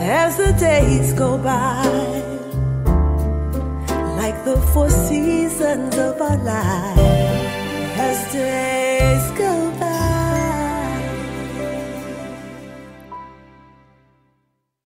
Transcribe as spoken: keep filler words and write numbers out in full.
As the days go by, like the four seasons of our lives,